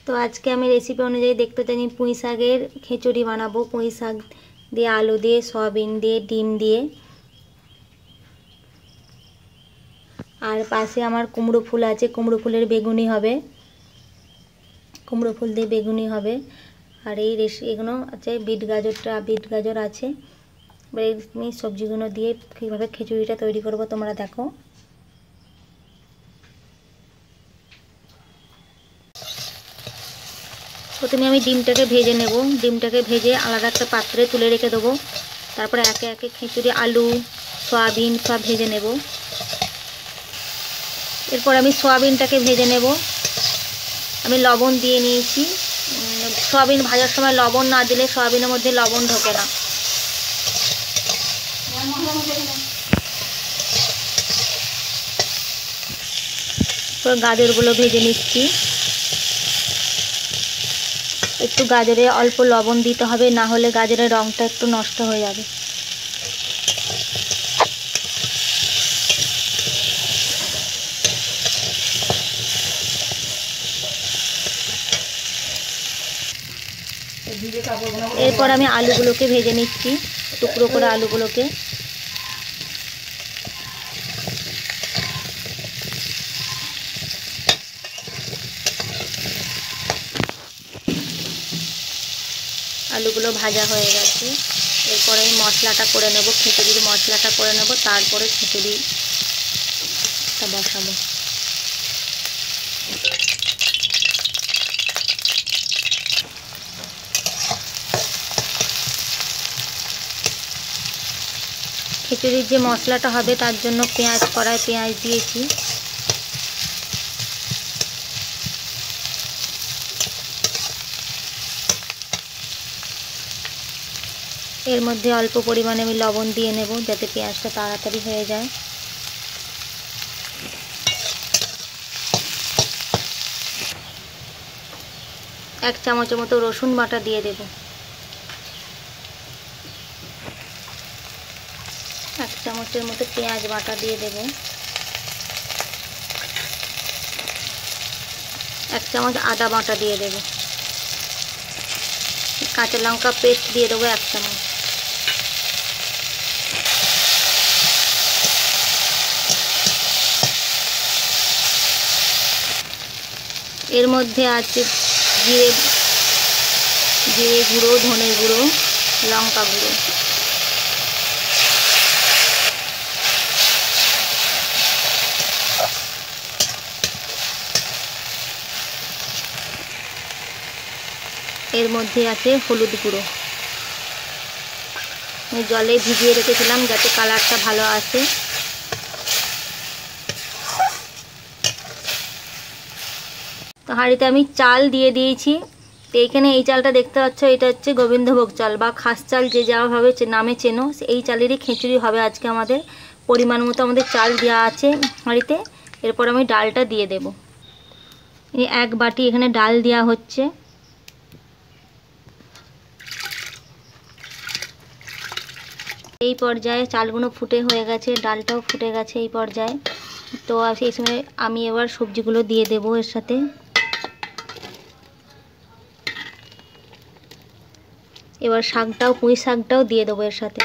তো আজকে আমি রেসিপি অনুযায়ী দেখতে চাই পুঁই শাকের খিচুড়ি বানাবো। পুঁই শাক দিয়ে, আলু দিয়ে, সয়াবিন দিয়ে, ডিম দিয়ে। আর পাশে আমার কুমড়ো ফুল আছে, কুমড়ো ফুলের বেগুনি হবে, কুমড়ো ফুল দিয়ে বেগুনি হবে। আর এই এগুলো আছে বিট গাজর আছে। এবার এই সবজিগুলো দিয়ে কীভাবে খিচুড়িটা তৈরি করব তোমরা দেখো। প্রথমে আমি ডিমটাকে ভেজে নেব। ডিমটাকে ভেজে আলাদা একটা পাত্রে তুলে রেখে দেবো। তারপরে একে একে খিচুড়ি, আলু, সয়াবিন সব ভেজে নেব। এরপর আমি সয়াবিনটাকে ভেজে নেব। আমি লবণ দিয়ে নিয়েছি। সয়াবিন ভাজার সময় লবণ না দিলে সয়াবিনের মধ্যে লবণ ঢোকে না। তো গাজরগুলো ভেজে নিচ্ছি। একটু গাজরে অল্প লবণ দিতে হবে, না হলে গাজরের রঙটা একটু নষ্ট হয়ে যাবে। এরপর আমি আলুগুলোকে ভেজে নিচ্ছি, টুকরো করে আলুগুলোকে। আলুগুলো ভাজা হয়ে গেছে। এরপরে আমি মশলাটা করে নেব, খিচুড়ির মশলাটা করে নেব, তারপরে খিচুড়িটা বসাবো। খিচুড়ির যে মশলাটা হবে তার জন্য কড়ায় পেঁয়াজ দিয়েছি। এর মধ্যে অল্প পরিমাণে আমি লবণ দিয়ে নেব, যাতে পেঁয়াজটা তাড়াতাড়ি হয়ে যায়। এক চামচের মতো রসুন বাটা দিয়ে দেব। এক চামচের মতো পেঁয়াজ বাটা দিয়ে দেব। এক চামচ আদা বাটা দিয়ে দেব। কাঁচা লঙ্কা পেস্ট দিয়ে দেবো 1 চামচ। এর মধ্যে আছে জিরে গুঁড়ো, ধনে গুঁড়ো, লঙ্কা গুঁড়ো। এর মধ্যে আছে হলুদ গুঁড়ো। আমি জলে ভিজিয়ে রেখেছিলাম যাতে কালারটা ভালো আসে। তো হাঁড়িতে আমি চাল দিয়ে দিয়েছি। তো এইখানে এই চালটা দেখতে পাচ্ছ, এটা হচ্ছে গোবিন্দভোগ চাল বা খাস চাল, যে যাওয়াভাবে নামে চেনো। এই চালেরই খিচুড়ি হবে আজকে আমাদের। পরিমাণ মতো আমাদের চাল দেওয়া আছে হাঁড়িতে। এরপর আমি ডালটা দিয়ে দেব। এই 1 বাটি এখানে ডাল দেওয়া হচ্ছে। এই পর্যায়ে চালগুলো ফুটে হয়ে গেছে, ডালটাও ফুটে গেছে এই পর্যায়ে। তো সেই সময় আমি এবার সবজিগুলো দিয়ে দেব এর সাথে। এবার পুঁই শাকটাও দিয়ে দেবো এর সাথে।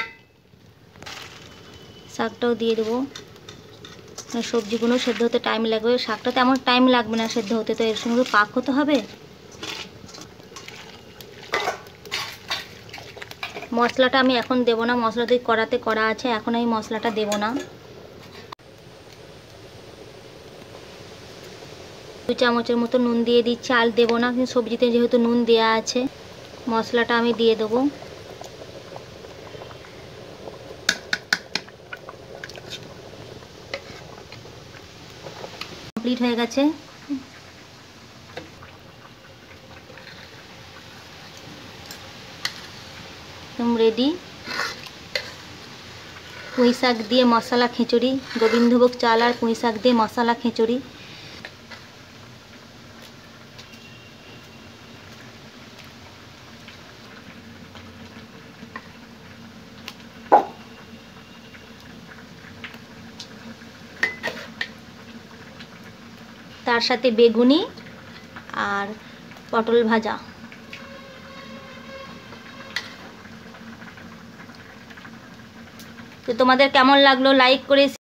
শাকটাও দিয়ে দেবো। সবজিগুলো সেদ্ধ হতে টাইম লাগবে, শাকটা তেমন টাইম লাগবে না সেদ্ধ হতে, তো এর সঙ্গে পাক হতে হবে। মশলাটা আমি এখন দেব না, মশলা দিয়ে কড়াতে করা আছে, এখন আমি মশলাটা দেব না। 2 চামচের মতো নুন দিয়ে দিচ্ছি। আর দেব না, কিন্তু সবজিতে যেহেতু নুন দেওয়া আছে। মশলাটা আমি দিয়ে দেবো। কমপ্লিট হয়ে গেছে। একদম রেডি। পুঁই শাক দিয়ে মশলা খিচুড়ি, গোবিন্দভোগ চাল আর পুঁই শাক দিয়ে মশলা খিচুড়ি। তার সাথে বেগুনি আর পটল ভাজা। তো তোমাদের কেমন লাগলো লাইক করে